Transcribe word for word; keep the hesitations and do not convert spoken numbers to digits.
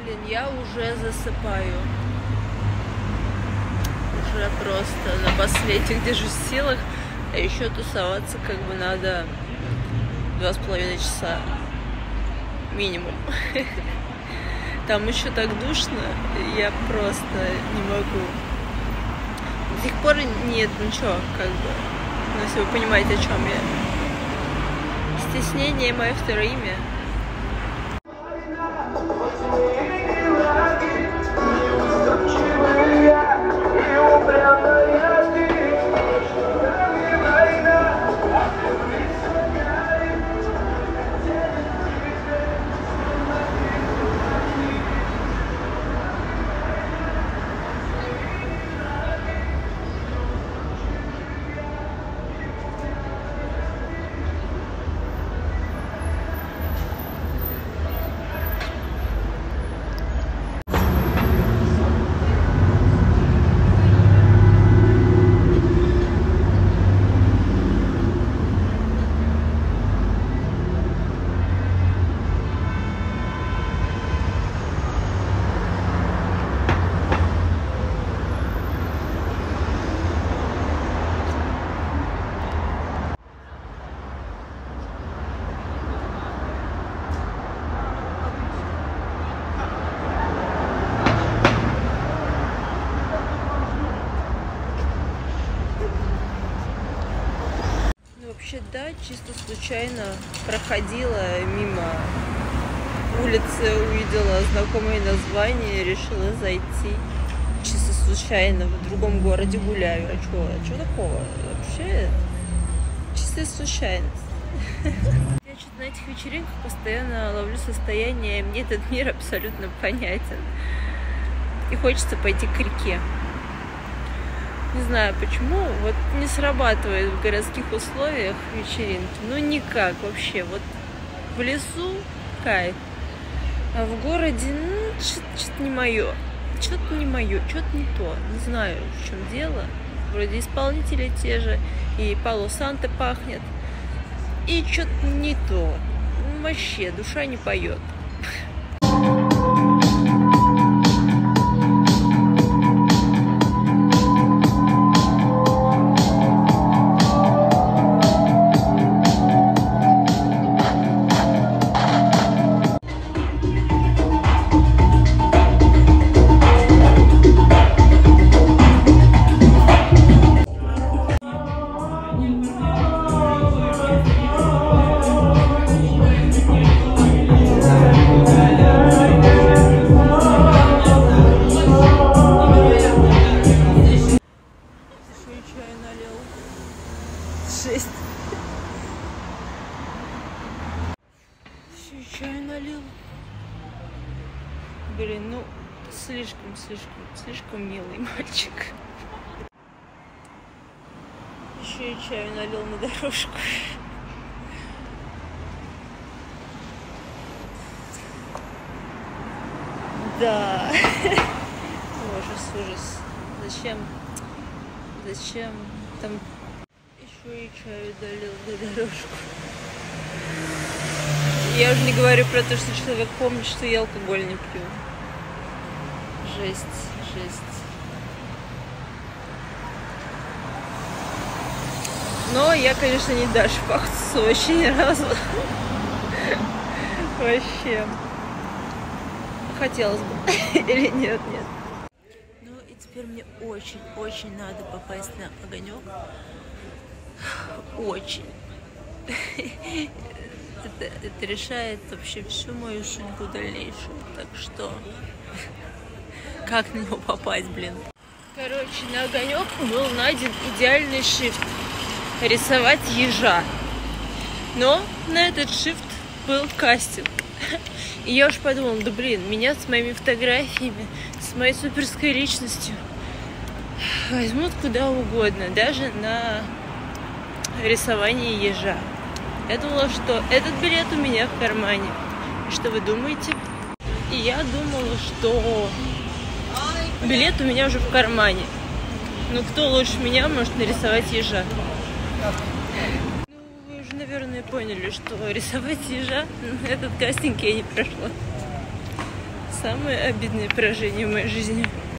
Блин, я уже засыпаю. Уже просто на последних держусь силах. А еще тусоваться как бы надо два с половиной часа. Минимум. Там еще так душно, я просто не могу. До сих пор нет ничего, как бы. Ну, если вы понимаете, о чем я. Стеснение — мое второе имя. Вообще, да, чисто случайно проходила мимо улицы, увидела знакомое название, решила зайти. Чисто случайно в другом городе гуляю. А что? А что такого? Вообще, чистая случайность. Я что-то на этих вечеринках постоянно ловлю состояние, мне этот мир абсолютно понятен. И хочется пойти к реке. Не знаю почему, вот не срабатывает в городских условиях вечеринки. Ну никак вообще. Вот в лесу кайф, а в городе, ну, что-то не мое. Что-то не мое, что-то не то. Не знаю, в чем дело. Вроде исполнители те же, и Пало Санто пахнет. И что-то не то. Ну, вообще, душа не поет. Жесть. Еще чай налил. Блин, ну слишком, слишком, слишком милый мальчик. Еще и чаю налил на дорожку. Да. Ужас, ужас. Зачем? Зачем? Там еще и чаю долил на дорожку. Я уже не говорю про то, что человек помнит, что я алкоголь не пью. Жесть, жесть. Но я, конечно, не дашь пахнуть вообще ни разу. Вообще. Хотелось бы. Или нет, нет. Ну и теперь мне очень-очень надо попасть на огонек. Очень. Это, это решает вообще всю мою судьбу дальнейшую. Так что, как на него попасть, блин? Короче, на огонек был найден идеальный шрифт. Рисовать ежа. Но на этот шрифт был кастинг. И я уж подумала, да блин, меня с моими фотографиями, с моей суперской личностью возьмут куда угодно, даже на рисование ежа. Я думала, что этот билет у меня в кармане. И что вы думаете? И я думала, что билет у меня уже в кармане. Ну кто лучше меня может нарисовать ежа? Ну, вы уже, наверное, поняли, что рисовать ежа этот кастинг я не прошла. самые обидные поражения в моей жизни.